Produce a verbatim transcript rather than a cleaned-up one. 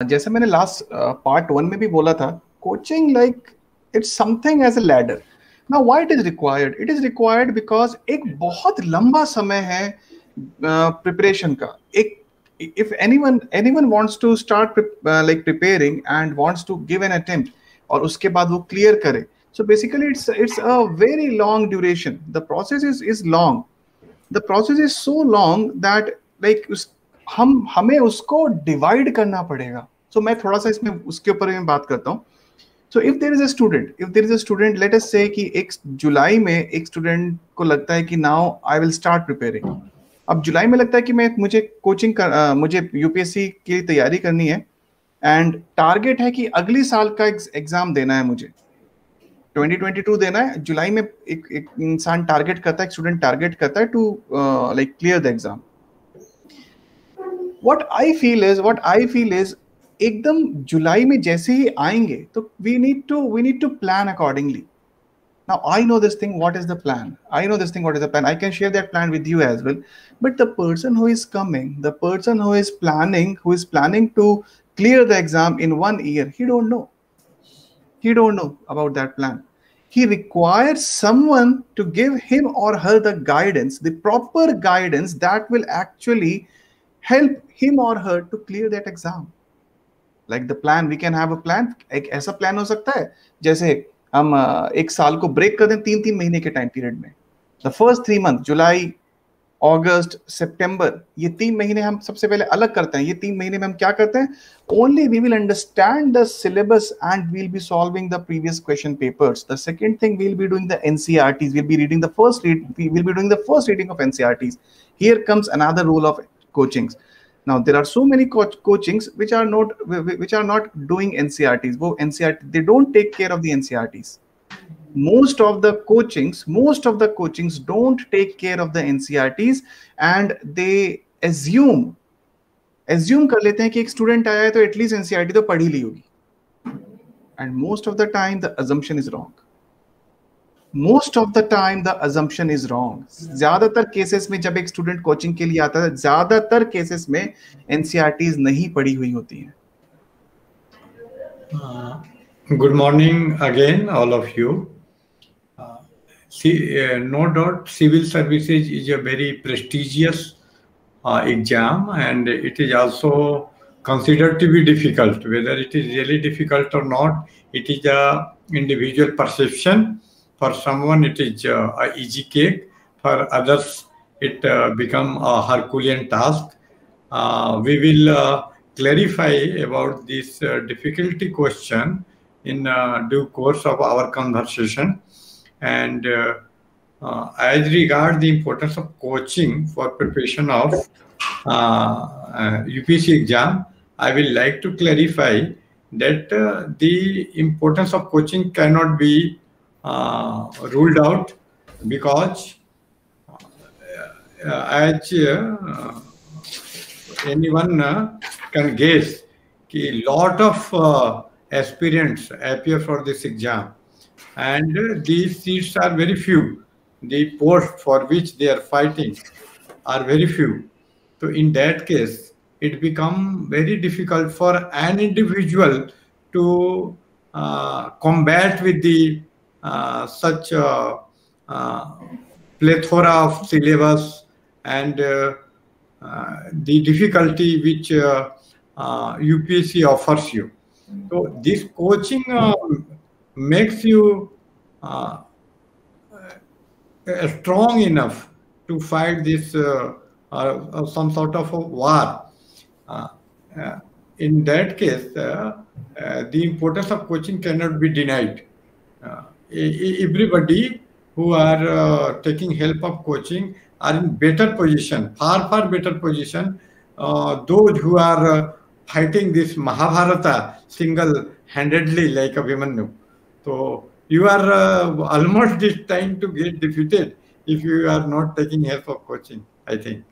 जैसे मैंने last part one में भी बोला था, coaching like it's something as a ladder. Now why it is required? It is required because एक बहुत लंबा समय है प्रिपरेशन uh, का. एक if anyone anyone wants to start uh, like preparing and wants to give an attempt और उसके बाद वो clear करे, so basically it's it's a very long duration. The process is is long. The process is so long that like उस, हम हमें उसको divide करना पड़ेगा. So मैं थोड़ा सा इसमें उसके ऊपर में बात करता हूँ. So if there is a student, if there is a student, let us say कि एक जुलाई में एक student को लगता है कि now I will start preparing. अब जुलाई में लगता है कि मैं मुझे कोचिंग कर आ, मुझे यूपीएससी की तैयारी करनी है एंड टारगेट है कि अगली साल का एग्जाम देना है, मुझे ट्वेंटी ट्वेंटी टू देना है. जुलाई में एक, एक इंसान टारगेट करता है, एक स्टूडेंट टारगेट करता है to like clear the exam. What I feel is what I feel is एकदम जुलाई में जैसे ही आएंगे तो we need to we need to plan accordingly. Now I know this thing, what is the plan? I know this thing, what is the plan? I can share that plan with you as well. But the person who is coming, the person who is planning, who is planning to clear the exam in one year, he don't know. He don't know about that plan. He requires someone to give him or her the guidance, the proper guidance that will actually help him or her to clear that exam. Like the plan, we can have a plan. एक ऐसा plan हो सकता है जैसे हम एक साल को ब्रेक कर दें तीन तीन महीने के टाइम पीरियड में. The first three month, July, August, सितंबर, ये तीन महीने हम सबसे पहले अलग करते हैं. ये तीन महीने में हम क्या करते हैं? Only we will understand the syllabus and we'll be solving the previous question papers. The second thing, we'll be doing the NCERTs, we'll be reading the first read we'll be doing the first reading of NCERTs. Here comes another role of coachings. Now there are so many co- coachings which are not which are not doing N C R Ts. वो N C R T, they don't take care of the N C R Ts. Most of the coachings, most of the coachings don't take care of the N C R Ts and they assume assume कर लेते हैं कि एक student आया है तो at least N C R T तो पढ़ी ली होगी. And most of the time the assumption is wrong. Most of the time the assumption is wrong. ज्यादातर केसेस में जब एक स्टूडेंट कोचिंग के लिए आता है, ज्यादातर केसेस में एनसीईआरटीज नहीं पढ़ी हुई होती हैं. Good morning again, all of you. Uh, see, uh, no doubt, civil services is a very prestigious uh, exam, and it is also considered to be difficult. Whether it is really difficult or not, it is a individual perception. For someone, it is uh, a easy cake. For others, it uh, become a Herculean task. Uh, we will uh, clarify about this uh, difficulty question in uh, due course of our conversation. And uh, uh, as regard the importance of coaching for preparation of uh, uh, U P S C exam, I will like to clarify that uh, the importance of coaching cannot be Uh, ruled out, because uh, as uh, anyone uh, can guess, a lot of uh, aspirants appear for this exam, and uh, these seats are very few. The posts for which they are fighting are very few. So in that case, it becomes very difficult for an individual to uh, combat with the Uh, such a uh, plethora of syllabus and uh, uh, the difficulty which uh, uh, U P S C offers you. So this coaching uh, makes you uh, uh, strong enough to fight this uh, uh, some sort of a war. Uh, uh, in that case, uh, uh, the importance of coaching cannot be denied. Uh, Everybody who are uh, taking help of coaching are in better position, far far better position. Uh, those who are uh, fighting this Mahabharata single-handedly like Abhimanyu. So you are uh, almost destined to get defeated if you are not taking help of coaching, I think.